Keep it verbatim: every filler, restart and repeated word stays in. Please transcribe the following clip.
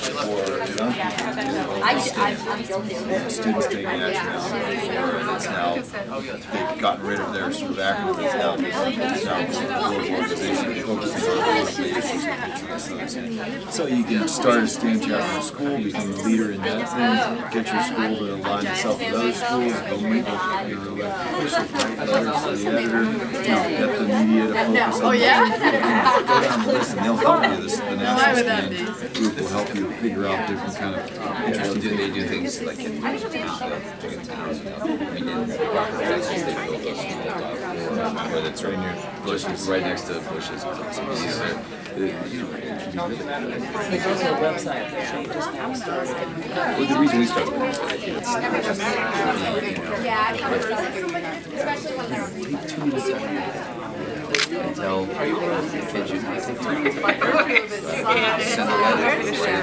for young people is students taking action now. And it's now, they've gotten rid of their sort of academic now. It's now a world organization focusing on organizations. So you can start a STEM chapter in school, become a leader in that thing, get your school to align itself with other schools, go make your elected officials, write letters to the editor, you know, get the media to focus on oh, yeah? Go down the list and they'll help you. This, the National STEM group will help you figure out different kind of interesting. Do they do things like in towns? I mean, in Texas, they built a small dog where it's right near bushes, right next to bushes. There's also a website that they just now started. Well, the reason we started the website is especially when they're on tell kids you send a letter,